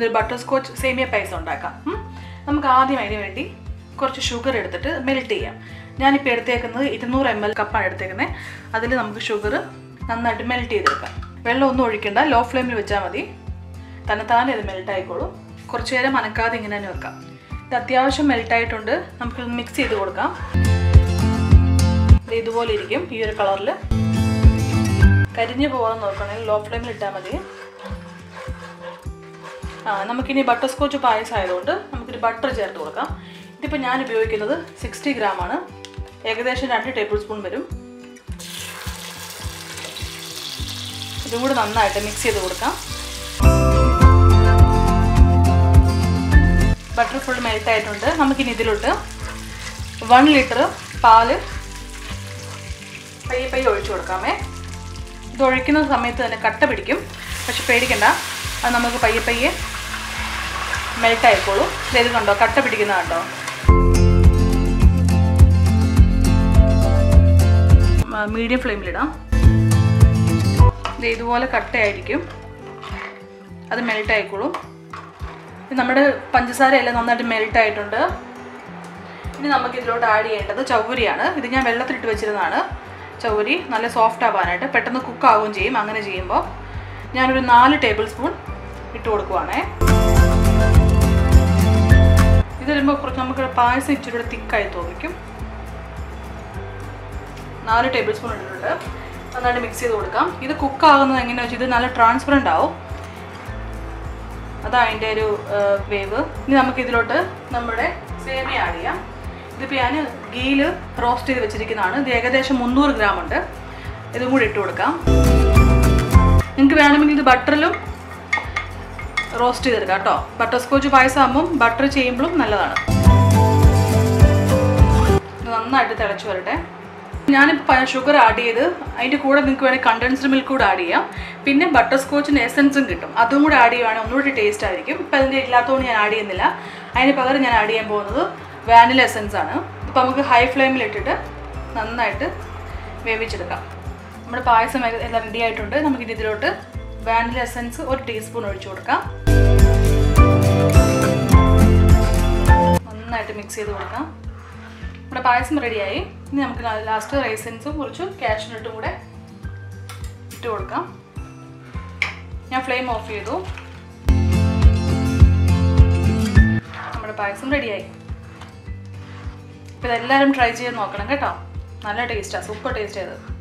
ഇന്നൊരു butter scotch സേമിയ പായസം ഉണ്ടാക്കാം. നമുക്ക് ആദ്യം അതിന് വേണ്ടി കുറച്ച് ഷുഗർ എടുത്തിട്ട് മെൽറ്റ് ചെയ്യാം. ഞാനിപ്പോൾ എടുത്തേക്കുന്നത് 200 ml കപ്പാണ് എടുത്തേക്കുന്നത്. അതിൽ നമുക്ക് ഷുഗർ നന്നായിട്ട് മെൽറ്റ് ചെയ്തെടുക്കാം. വെള്ളം ഒന്നും ഒഴിക്കണ്ട, ലോ ഫ്ലെയിമിൽ വെച്ചാൽ മതി. തന്നെത്താനെ ഇത് മെൽറ്റ് ആയിക്കോളും. കുറച്ച് നേരം അനക്കാതെ ഇങ്ങനെ തന്നെ വെക്കാം. ഇത് അത്യാവശ്യം മെൽറ്റായിട്ടുണ്ട്. നമുക്കിത് മിക്സ് ചെയ്ത് കൊടുക്കാം. ഇത് ഇതുപോലെ ഇരിക്കും, ഈ ഒരു കളറിൽ. കരിഞ്ഞു പോകാൻ നോക്കണമെങ്കിൽ ലോ ഫ്ലെയിമിൽ ഇട്ടാൽ മതി. നമുക്കിനി ബട്ടർ സ്കോച്ച് പായസം ആയതുകൊണ്ട് നമുക്കൊരു ബട്ടർ ചേർത്ത് കൊടുക്കാം. ഇതിപ്പോൾ ഞാൻ ഉപയോഗിക്കുന്നത് 60 ഗ്രാമാണ്. ഏകദേശം 2 ടേബിൾ സ്പൂൺ വരും. ഇതും കൂടി നന്നായിട്ട് മിക്സ് ചെയ്ത് കൊടുക്കാം. ബട്ടർ ഫുൾ മെൽറ്റ് ആയിട്ടുണ്ട്. നമുക്കിനി ഇതിലോട്ട് 1 ലിറ്റർ പാല് പയ്യെ പയ്യെ ഒഴിച്ചു കൊടുക്കാമേ. ഇത് ഒഴിക്കുന്ന സമയത്ത് തന്നെ കട്ട പിടിക്കും, പക്ഷെ പേടിക്കണ്ട, അത് നമുക്ക് പയ്യെ പയ്യെ മെൽറ്റ് ആയിക്കോളും. ഇത് കണ്ടോ, കട്ട പിടിക്കുന്ന കണ്ടോ. മീഡിയം ഫ്ലെയിമിലിടാം. ഇത് ഇതുപോലെ കട്ടയായിരിക്കും, അത് മെൽറ്റ് ആയിക്കോളും. നമ്മുടെ പഞ്ചസാരയെല്ലാം നന്നായിട്ട് മെൽറ്റ് ആയിട്ടുണ്ട്. ഇനി നമുക്ക് ഇതിലോട്ട് ആഡ് ചെയ്യേണ്ടത് ചവ്വരിയാണ്. ഇത് ഞാൻ വെള്ളത്തിലിട്ട് വെച്ചിരുന്നതാണ്. ചവ്വരി നല്ല സോഫ്റ്റ് ആവാനായിട്ട് പെട്ടെന്ന് കുക്കാവുകയും ചെയ്യും. അങ്ങനെ ചെയ്യുമ്പോൾ ഞാനൊരു 4 ടേബിൾ സ്പൂൺ ഇട്ട് കൊടുക്കുവാണേ. ഇത് വരുമ്പോൾ കുറച്ച് നമുക്ക് പായസം ഇച്ചിരി കൂടെ തിക്കായി തോന്നിക്കും. 4 ടേബിൾ സ്പൂൺ ഇട്ടിട്ടുണ്ട്. നന്നായിട്ട് മിക്സ് ചെയ്ത് കൊടുക്കാം. ഇത് കുക്കാകുന്നത് എങ്ങനെയാണെന്ന് വെച്ചാൽ ഇത് നല്ല ട്രാൻസ്പെറൻ്റ് ആവും. അതാണ് അതിൻ്റെ ഒരു വേവ്. ഇനി നമുക്ക് ഇതിലോട്ട് നമ്മുടെ സേമിയ ആഡ് ചെയ്യാം. ഇതിപ്പോൾ ഞാൻ ഗീയിൽ റോസ്റ്റ് ചെയ്ത് വെച്ചിരിക്കുന്നതാണ്. ഇത് ഏകദേശം 300 ഗ്രാം ഉണ്ട്. ഇതും കൂടി ഇട്ട് കൊടുക്കാം. നിങ്ങൾക്ക് വേണമെങ്കിൽ ഇത് ബട്ടറിലും റോസ്റ്റ് ചെയ്തെടുക്കാം കേട്ടോ. ബട്ടർ സ്കോച്ച് പായസം ആകുമ്പം ബട്ടർ ചെയ്യുമ്പോഴും നല്ലതാണ്. ഇത് നന്നായിട്ട് തിളച്ച് വരട്ടെ. ഞാനിപ്പോൾ ഷുഗർ ആഡ് ചെയ്ത് അതിൻ്റെ കൂടെ നിങ്ങൾക്ക് വേണമെങ്കിൽ കണ്ടൻസ്ഡ് മിൽക്ക് കൂടെ ആഡ് ചെയ്യാം. പിന്നെ ബട്ടർ സ്കോച്ചിന് എസൻസും കിട്ടും, അതും കൂടെ ആഡ് ചെയ്യുവാണെങ്കിൽ ഒന്നുകൂടി ടേസ്റ്റ് ആയിരിക്കും. ഇപ്പം അതിൻ്റെ ഇല്ലാത്തതുകൊണ്ട് ഞാൻ ആഡ് ചെയ്യുന്നില്ല. അതിന് പകരം ഞാൻ ആഡ് ചെയ്യാൻ പോകുന്നത് വാനില എസൻസ് ആണ്. ഇപ്പോൾ നമുക്ക് ഹൈ ഫ്ലെയിമിൽ ഇട്ടിട്ട് നന്നായിട്ട് വേവിച്ചെടുക്കാം. നമ്മുടെ പായസം എല്ലാം റെഡി ആയിട്ടുണ്ട്. നമുക്കിനി ഇതിലോട്ട് വാനില എസൻസ് 1 ടീസ്പൂൺ ഒഴിച്ചു കൊടുക്കാം. നന്നായിട്ട് മിക്സ് ചെയ്ത് കൊടുക്കാം. നമ്മുടെ പായസം റെഡിയായി. ഇനി നമുക്ക് ലാസ്റ്റ് റൈസൻസും കുറച്ച് കാഷ്നട്ടും കൂടെ ഇട്ട് കൊടുക്കാം. ഞാൻ ഫ്ലെയിം ഓഫ് ചെയ്തു. നമ്മുടെ പായസം റെഡിയായി. ഇപ്പോൾ ഇതെല്ലാവരും ട്രൈ ചെയ്ത് നോക്കണം കേട്ടോ. നല്ല ടേസ്റ്റാണ്, സൂപ്പർ ടേസ്റ്റ് ചെയ്തത്.